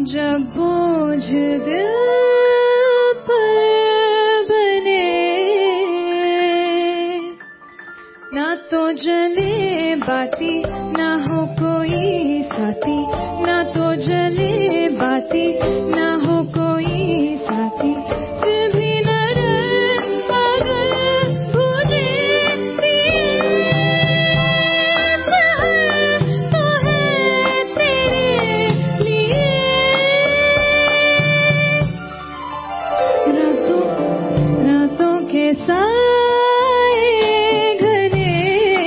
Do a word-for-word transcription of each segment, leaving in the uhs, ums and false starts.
जब बोझ दिल पर बने, ना तो जले बाती, ना हो कोई साथी, ना तो जले बाती, ना हो कोई साथी। फिर भी न रह पागल मुझे तो है तेरे लिए। रातों रातों के साए घने,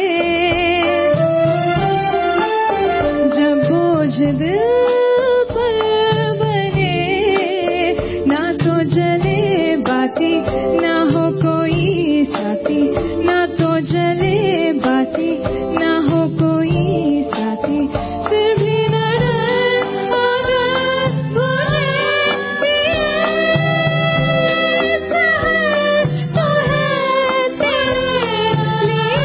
जब बोझ दिल पर बने, ना तो जले बाती, ना हो कोई साथी, ना तो जले बाती, ना हो कोई साथी। फिर भी न रह पागल मुझे तो है तेरे लिए।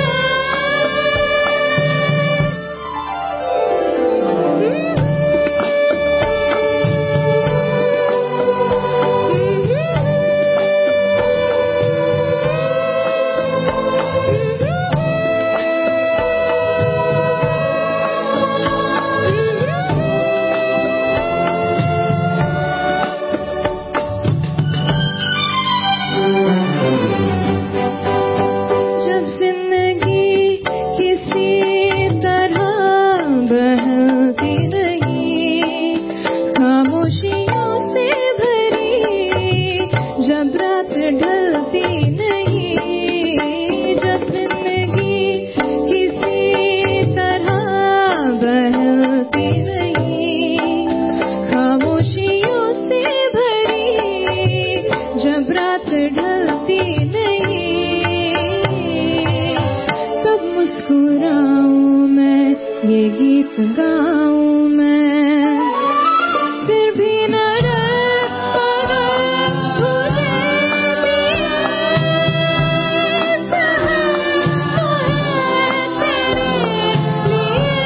जब जिंदगी किसी तरह बहती नहीं, खामोशियों से भरी, जब रात ढलती नहीं, जब जिंदगी किसी तरह बहती नहीं, खामोशियों से भरी, जब रात ढलती नहीं, तब मुस्कुराऊं मैं, ये गीत गाऊं मैं। फिर भी न रह पागल मुझे तो है तेरे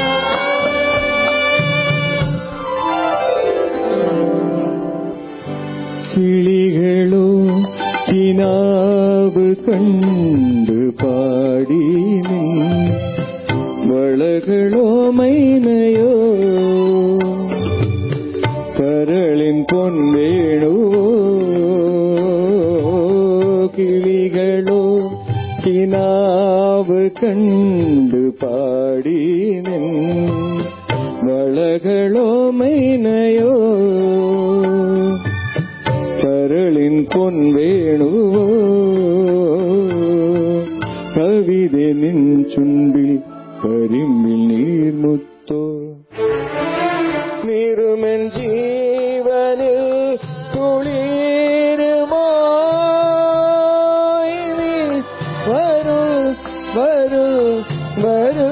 लिए। കിളികളോ കിനാവ് കണ്ട് പാടി നീ, വളകളോ മൈനയോ കരളിൻ പൊൻവേണുവോ. കിളികളോ കിനാവ് കണ്ട് പാടി നിൻ, വളകളോ മൈനയോ കരളിൻ പൊൻവേണുവോ. കവിത നിൻ ചുണ്ടിൽ കരിമ്പിൽ നീർമുത്തോ. നീറുമെൻ ജീവനിൽ കുളിരുമായി നീ വരൂ വരൂ വരൂ.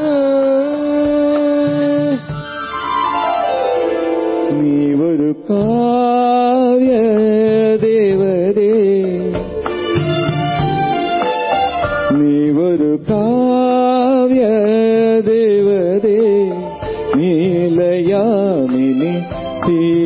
നീ ഒരു കാവ്യ ദേവതേ, നീ ഒരു കാവ്യ ദേവതേ, നീലയാമിനി തീ